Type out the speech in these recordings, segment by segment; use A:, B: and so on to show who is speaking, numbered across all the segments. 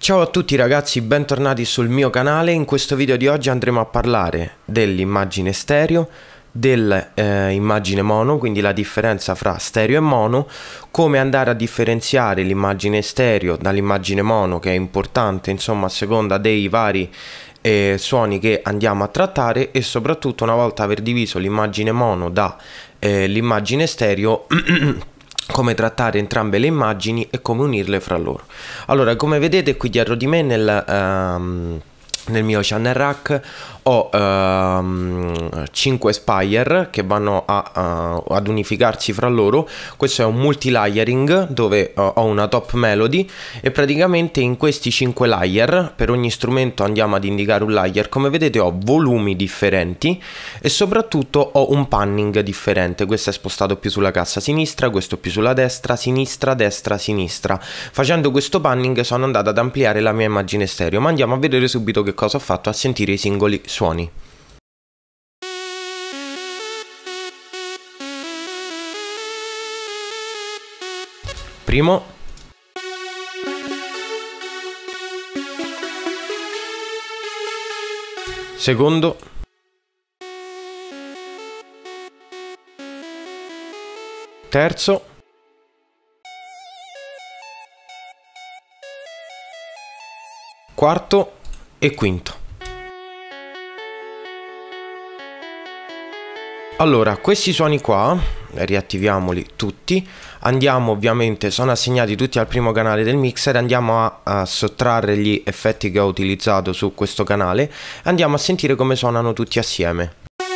A: Ciao a tutti ragazzi, bentornati sul mio canale. In questo video di oggi andremo a parlare dell'immagine stereo, dell'immagine mono, quindi la differenza fra stereo e mono, come andare a differenziare l'immagine stereo dall'immagine mono, che è importante insomma a seconda dei vari suoni che andiamo a trattare, e soprattutto una volta aver diviso l'immagine mono da l'immagine stereo come trattare entrambe le immagini e come unirle fra loro. Allora, come vedete qui dietro di me nel mio channel rack ho 5 Spire che vanno ad unificarsi fra loro. Questo è un multi-layering dove ho una top melody e praticamente in questi 5 layer, per ogni strumento andiamo ad indicare un layer. Come vedete ho volumi differenti e soprattutto ho un panning differente. Questo è spostato più sulla cassa sinistra, questo più sulla destra, sinistra, destra, sinistra. Facendo questo panning sono andato ad ampliare la mia immagine stereo, ma andiamo a vedere subito che cosa ho fatto, a sentire i singoli suoni. Primo, secondo, terzo, quarto e quinto. Allora, questi suoni qua, riattiviamoli tutti, andiamo ovviamente, sono assegnati tutti al primo canale del mixer, andiamo a sottrarre gli effetti che ho utilizzato su questo canale, andiamo a sentire come suonano tutti assieme.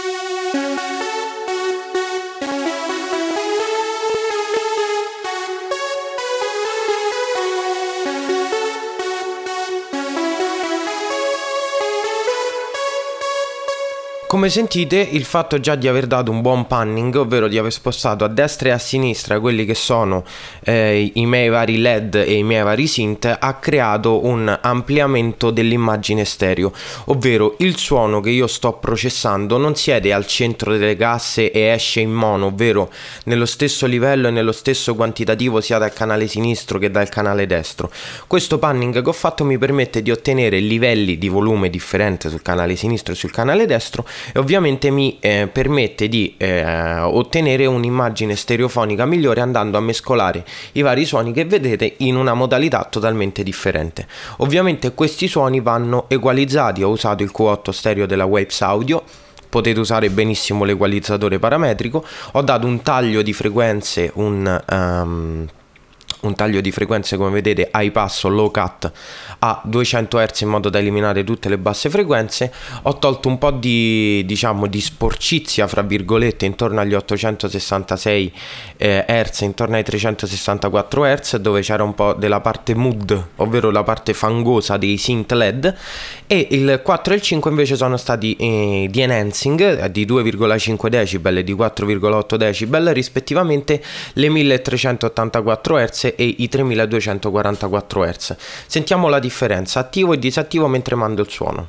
A: Come sentite, il fatto già di aver dato un buon panning, ovvero di aver spostato a destra e a sinistra quelli che sono i miei vari LED e i miei vari synth, ha creato un ampliamento dell'immagine stereo, ovvero il suono che io sto processando non siede al centro delle casse e esce in mono, ovvero nello stesso livello e nello stesso quantitativo sia dal canale sinistro che dal canale destro. Questo panning che ho fatto mi permette di ottenere livelli di volume differenti sul canale sinistro e sul canale destro, e ovviamente mi permette di ottenere un'immagine stereofonica migliore, andando a mescolare i vari suoni che vedete in una modalità totalmente differente. Ovviamente questi suoni vanno equalizzati. Ho usato il Q8 stereo della Waves Audio, potete usare benissimo l'equalizzatore parametrico. Ho dato un taglio di frequenze, un taglio di frequenze come vedete high pass o low cut a 200 Hz in modo da eliminare tutte le basse frequenze. Ho tolto un po' di, diciamo, di sporcizia fra virgolette intorno agli 866 Hz, intorno ai 364 Hz, dove c'era un po' della parte mood, ovvero la parte fangosa dei synth LED, e il 4 e il 5 invece sono stati di enhancing di 2,5 decibel e di 4,8 decibel rispettivamente, le 1384 Hz e i 3244 Hz. Sentiamo la differenza attivo e disattivo mentre mando il suono.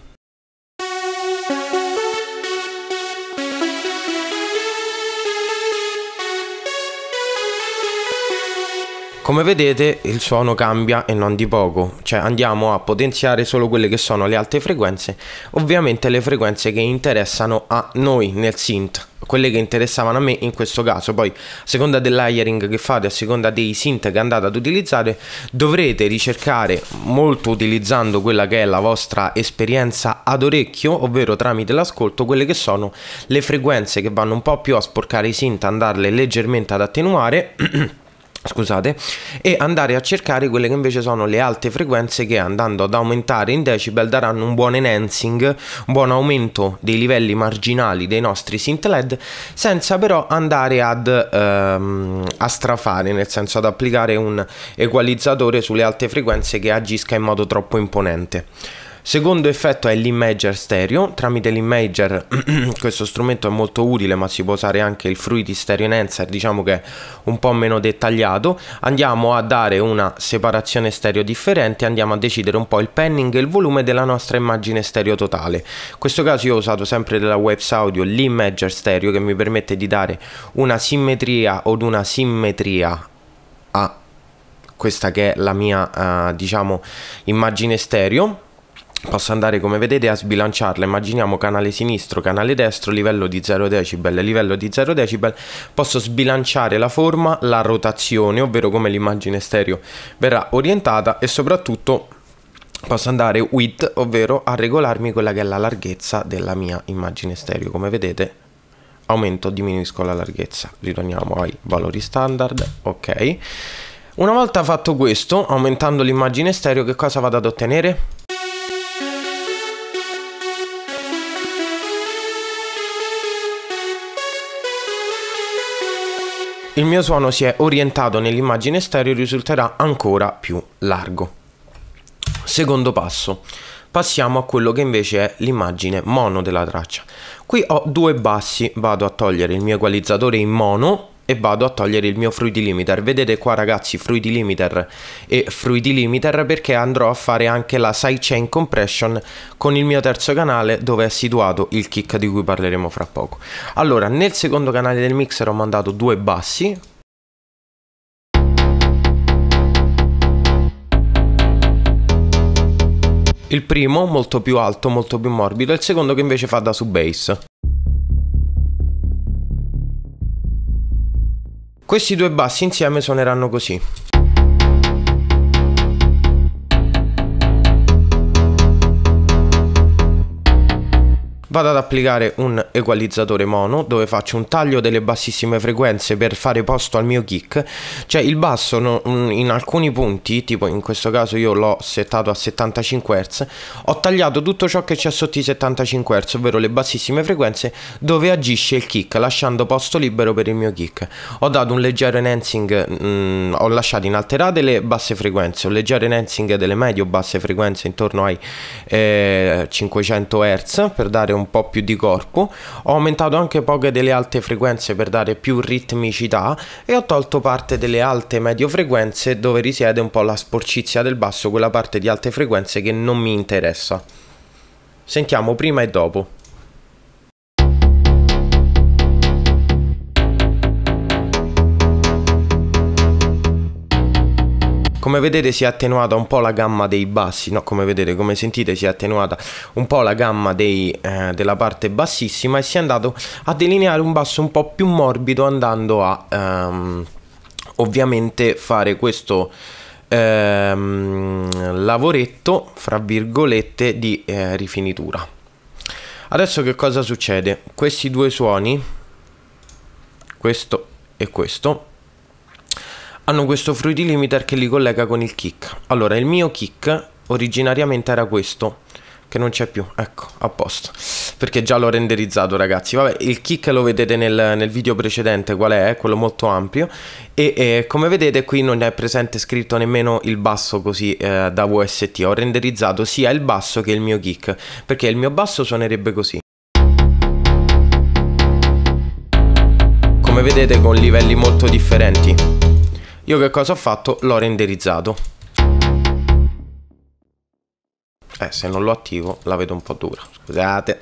A: Come vedete il suono cambia e non di poco, cioè andiamo a potenziare solo quelle che sono le alte frequenze, ovviamente le frequenze che interessano a noi nel synth, quelle che interessavano a me in questo caso. Poi a seconda del layering che fate, a seconda dei synth che andate ad utilizzare, dovrete ricercare molto, utilizzando quella che è la vostra esperienza ad orecchio, ovvero tramite l'ascolto, quelle che sono le frequenze che vanno un po' più a sporcare i synth, andarle leggermente ad attenuare scusate, e andare a cercare quelle che invece sono le alte frequenze, che andando ad aumentare in decibel daranno un buon enhancing, un buon aumento dei livelli marginali dei nostri synth LED, senza però andare ad a strafare, nel senso ad applicare un equalizzatore sulle alte frequenze che agisca in modo troppo imponente. Secondo effetto è l'imager stereo. Tramite l'imager questo strumento è molto utile, ma si può usare anche il Fruity Stereo Enhancer, diciamo che è un po' meno dettagliato. Andiamo a dare una separazione stereo differente, andiamo a decidere un po' il panning e il volume della nostra immagine stereo totale. In questo caso io ho usato sempre della Waves Audio l'imager stereo, che mi permette di dare una simmetria od una simmetria a questa che è la mia diciamo immagine stereo. Posso andare, come vedete, a sbilanciarla. Immaginiamo canale sinistro, canale destro, livello di 0 decibel, livello di 0 decibel. Posso sbilanciare la forma, la rotazione, ovvero come l'immagine stereo verrà orientata, e soprattutto posso andare width, ovvero a regolarmi quella che è la larghezza della mia immagine stereo. Come vedete, aumento, diminuisco la larghezza. Ritorniamo ai valori standard. Ok. Una volta fatto questo, aumentando l'immagine stereo, che cosa vado ad ottenere? Il mio suono si è orientato nell'immagine stereo e risulterà ancora più largo. Secondo passo, passiamo a quello che invece è l'immagine mono della traccia. Qui ho due bassi, vado a togliere il mio equalizzatore in mono e vado a togliere il mio fruity limiter. Vedete qua ragazzi, fruity limiter e fruity limiter, perché andrò a fare anche la sidechain compression con il mio terzo canale, dove è situato il kick di cui parleremo fra poco. Allora, nel secondo canale del mixer ho mandato due bassi. Il primo molto più alto, molto più morbido, e il secondo che invece fa da sub-bass. Questi due bassi insieme suoneranno così. Vado ad applicare un equalizzatore mono, dove faccio un taglio delle bassissime frequenze per fare posto al mio kick. Cioè il basso in alcuni punti, tipo in questo caso io l'ho settato a 75 Hz, ho tagliato tutto ciò che c'è sotto i 75 Hz, ovvero le bassissime frequenze dove agisce il kick, lasciando posto libero per il mio kick. Ho dato un leggero enhancing, ho lasciato inalterate le basse frequenze, un leggero enhancing delle medio basse frequenze intorno ai 500 Hz per dare un po' più di corpo. Ho aumentato anche poche delle alte frequenze per dare più ritmicità, e ho tolto parte delle alte medio frequenze dove risiede un po' la sporcizia del basso, quella parte di alte frequenze che non mi interessa. Sentiamo prima e dopo. Come vedete si è attenuata un po' la gamma dei bassi, no, come vedete, come sentite si è attenuata un po' la gamma della parte bassissima, e si è andato a delineare un basso un po' più morbido, andando a ovviamente fare questo lavoretto, fra virgolette, di rifinitura. Adesso che cosa succede? Questi due suoni, questo e questo, hanno questo fruity limiter che li collega con il kick. Allora, il mio kick originariamente era questo, che non c'è più, ecco, a posto, perché già l'ho renderizzato ragazzi. Vabbè, il kick lo vedete nel video precedente, qual è? Quello molto ampio, e come vedete qui non è presente scritto nemmeno il basso così da VST. Ho renderizzato sia il basso che il mio kick, perché il mio basso suonerebbe così, come vedete, con livelli molto differenti. Io che cosa ho fatto? L'ho renderizzato. Se non lo attivo la vedo un po' dura, scusate.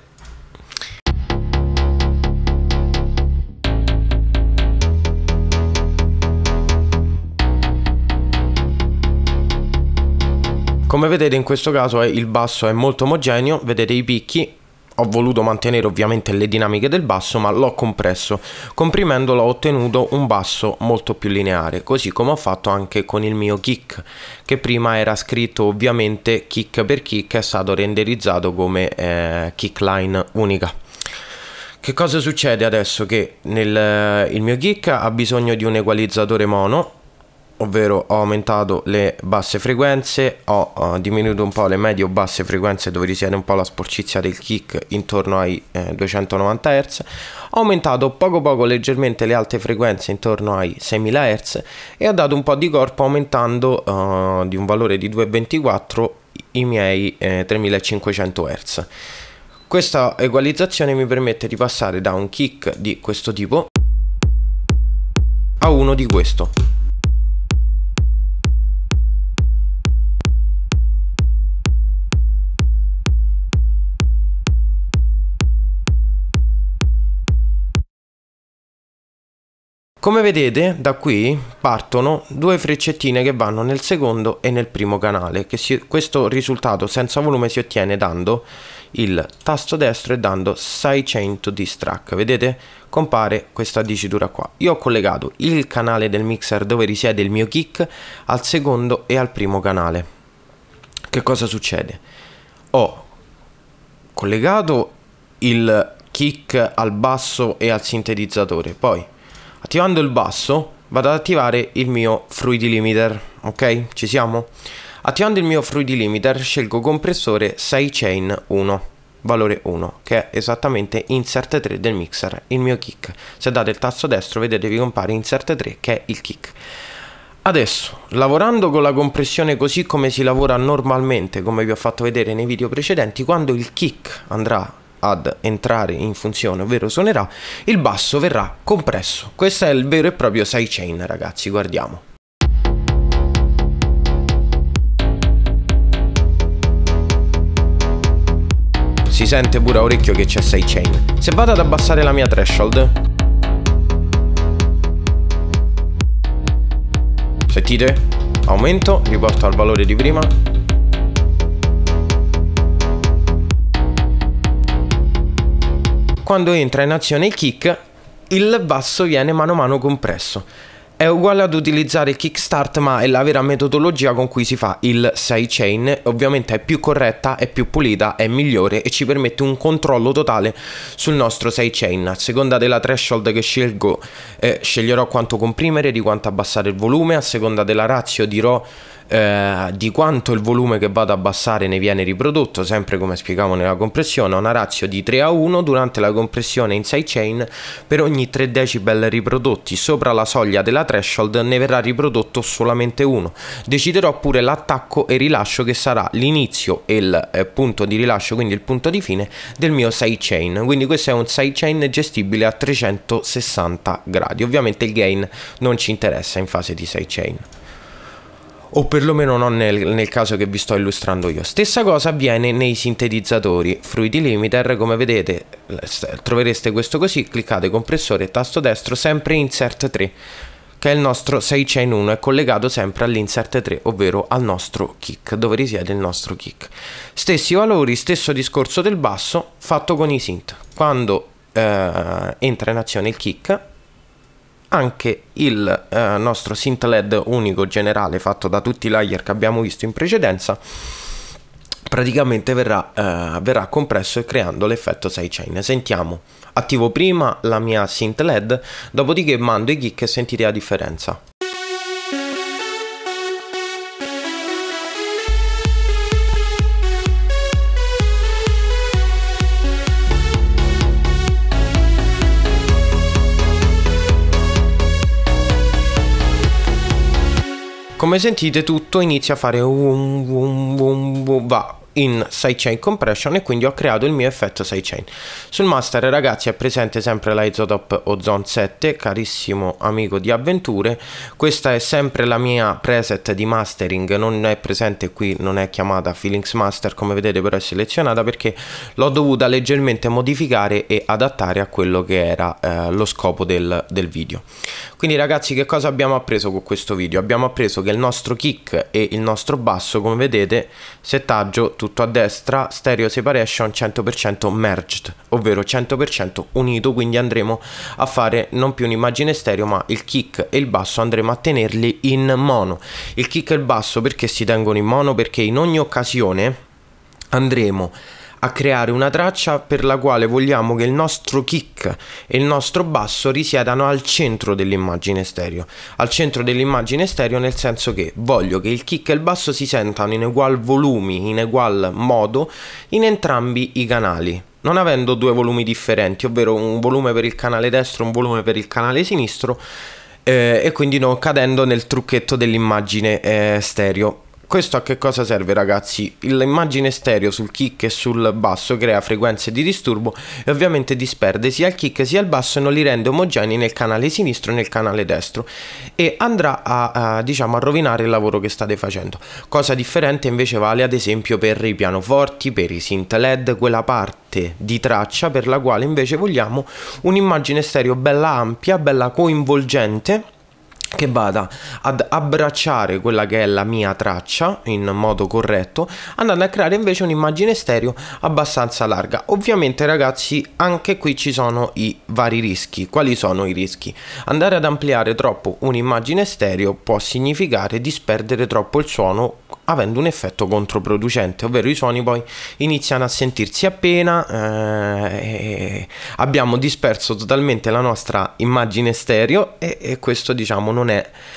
A: Come vedete in questo caso il basso è molto omogeneo, vedete i picchi. Ho voluto mantenere ovviamente le dinamiche del basso, ma l'ho compresso. Comprimendolo ho ottenuto un basso molto più lineare, così come ho fatto anche con il mio kick, che prima era scritto ovviamente kick per kick, è stato renderizzato come kick line unica. Che cosa succede adesso? Che il mio kick ha bisogno di un equalizzatore mono, ovvero ho aumentato le basse frequenze, ho diminuito un po' le medio-basse frequenze dove risiede un po' la sporcizia del kick intorno ai 290 Hz, ho aumentato poco leggermente le alte frequenze intorno ai 6000 Hz e ho dato un po' di corpo aumentando di un valore di 2,24 i miei 3500 Hz. Questa equalizzazione mi permette di passare da un kick di questo tipo a uno di questo. Come vedete da qui partono due freccettine che vanno nel secondo e nel primo canale, questo risultato senza volume si ottiene dando il tasto destro e dando sidechain to this track. Vedete? Compare questa dicitura qua. Io ho collegato il canale del mixer dove risiede il mio kick al secondo e al primo canale. Che cosa succede? Ho collegato il kick al basso e al sintetizzatore, poi attivando il basso vado ad attivare il mio Fruity Limiter, ok? Ci siamo? Attivando il mio Fruity Limiter scelgo compressore sidechain 1, valore 1, che è esattamente insert 3 del mixer, il mio kick. Se date il tasto destro vedete vi compare insert 3 che è il kick. Adesso, lavorando con la compressione così come si lavora normalmente, come vi ho fatto vedere nei video precedenti, quando il kick andrà ad entrare in funzione, ovvero suonerà, il basso verrà compresso. Questo è il vero e proprio sidechain, ragazzi, guardiamo. Si sente pure a orecchio che c'è sidechain. Se vado ad abbassare la mia threshold, sentite? Aumento, riporto al valore di prima. Quando entra in azione il kick, il basso viene mano a mano compresso. È uguale ad utilizzare il kickstart, ma è la vera metodologia con cui si fa il sidechain. Ovviamente è più corretta, è più pulita, è migliore e ci permette un controllo totale sul nostro sidechain. A seconda della threshold che scelgo, sceglierò quanto comprimere, di quanto abbassare il volume. A seconda della ratio dirò di quanto il volume che vado ad abbassare ne viene riprodotto, sempre come spiegavo nella compressione. Ho una ratio di 3:1 durante la compressione in sidechain. Per ogni 3 decibel riprodotti sopra la soglia della threshold ne verrà riprodotto solamente uno. Deciderò pure l'attacco e rilascio che sarà l'inizio e il punto di rilascio, quindi il punto di fine del mio sidechain. Quindi questo è un sidechain gestibile a 360 gradi. Ovviamente il gain non ci interessa in fase di sidechain, o perlomeno non nel caso che vi sto illustrando io. Stessa cosa avviene nei sintetizzatori. Fruity Limiter, come vedete trovereste questo così, cliccate compressore, tasto destro, sempre insert 3, che è il nostro sidechain 1, è collegato sempre all'insert 3, ovvero al nostro kick, dove risiede il nostro kick. Stessi valori, stesso discorso del basso, fatto con i synth. Quando entra in azione il kick, anche il nostro synth LED unico generale fatto da tutti i layer che abbiamo visto in precedenza praticamente verrà compresso e creando l'effetto sidechain. Sentiamo, attivo prima la mia synth LED, dopodiché mando i kick e sentite la differenza. Come sentite tutto inizia a fare va in sidechain compression e quindi ho creato il mio effetto sidechain. Sul master, ragazzi, è presente sempre la Isotope Ozone 7, carissimo amico di avventure. Questa è sempre la mia preset di mastering, non è presente qui, non è chiamata Feelings Master come vedete, però è selezionata perché l'ho dovuta leggermente modificare e adattare a quello che era lo scopo del video. Quindi ragazzi, che cosa abbiamo appreso con questo video? Abbiamo appreso che il nostro kick e il nostro basso, come vedete, settaggio tutto a destra, stereo separation 100% merged, ovvero 100% unito, quindi andremo a fare non più un'immagine stereo, ma il kick e il basso andremo a tenerli in mono. Il kick e il basso perché si tengono in mono? Perché in ogni occasione andremo a creare una traccia per la quale vogliamo che il nostro kick e il nostro basso risiedano al centro dell'immagine stereo. Al centro dell'immagine stereo nel senso che voglio che il kick e il basso si sentano in egual volumi, in egual modo in entrambi i canali, non avendo due volumi differenti, ovvero un volume per il canale destro e un volume per il canale sinistro, e quindi non cadendo nel trucchetto dell'immagine stereo. Questo a che cosa serve, ragazzi? L'immagine stereo sul kick e sul basso crea frequenze di disturbo e ovviamente disperde sia il kick sia il basso e non li rende omogenei nel canale sinistro e nel canale destro, e andrà a diciamo a rovinare il lavoro che state facendo. Cosa differente invece vale ad esempio per i pianoforti, per i synth LED, quella parte di traccia per la quale invece vogliamo un'immagine stereo bella ampia, bella coinvolgente, che vada ad abbracciare quella che è la mia traccia in modo corretto, andando a creare invece un'immagine stereo abbastanza larga. Ovviamente, ragazzi, anche qui ci sono i vari rischi. Quali sono i rischi? Andare ad ampliare troppo un'immagine stereo può significare disperdere troppo il suono, avendo un effetto controproducente, ovvero i suoni poi iniziano a sentirsi appena abbiamo disperso totalmente la nostra immagine stereo, e questo diciamo non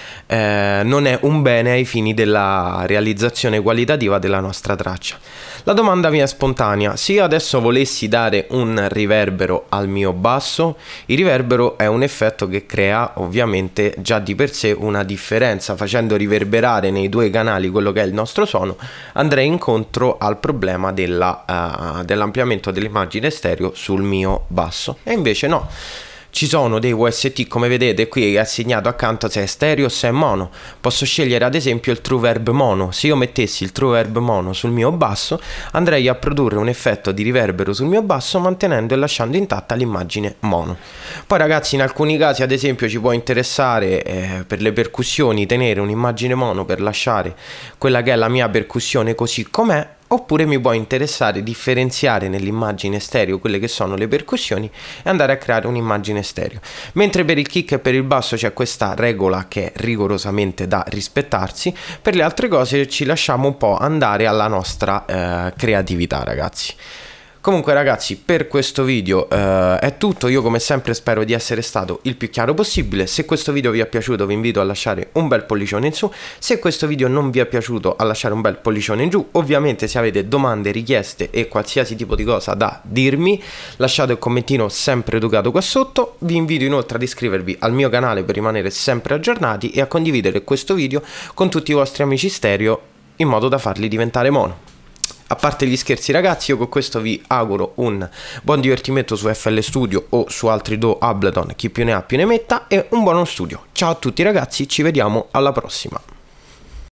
A: è un bene ai fini della realizzazione qualitativa della nostra traccia. La domanda mia è spontanea: se io adesso volessi dare un riverbero al mio basso, il riverbero è un effetto che crea ovviamente già di per sé una differenza. Facendo riverberare nei due canali quello che è il nostro suono, andrei incontro al problema dell'ampliamento dell'immagine stereo sul mio basso, e invece no. Ci sono dei VST, come vedete qui è assegnato accanto se è stereo o se è mono. Posso scegliere ad esempio il True Verb mono. Se io mettessi il True Verb mono sul mio basso, andrei a produrre un effetto di riverbero sul mio basso mantenendo e lasciando intatta l'immagine mono. Poi, ragazzi, in alcuni casi ad esempio ci può interessare per le percussioni tenere un'immagine mono per lasciare quella che è la mia percussione così com'è, oppure mi può interessare differenziare nell'immagine stereo quelle che sono le percussioni e andare a creare un'immagine stereo. Mentre per il kick e per il basso c'è questa regola che è rigorosamente da rispettarsi. Per le altre cose ci lasciamo un po' andare alla nostra creatività, ragazzi. Comunque, ragazzi, per questo video è tutto. Io come sempre spero di essere stato il più chiaro possibile. Se questo video vi è piaciuto vi invito a lasciare un bel pollicione in su. Se questo video non vi è piaciuto, a lasciare un bel pollicione in giù. Ovviamente se avete domande, richieste e qualsiasi tipo di cosa da dirmi, lasciate un commentino sempre educato qua sotto. Vi invito inoltre ad iscrivervi al mio canale per rimanere sempre aggiornati e a condividere questo video con tutti i vostri amici stereo in modo da farli diventare mono. A parte gli scherzi, ragazzi, io con questo vi auguro un buon divertimento su FL Studio o su altri DAW Ableton, chi più ne ha più ne metta, e un buon studio. Ciao a tutti, ragazzi, ci vediamo alla prossima.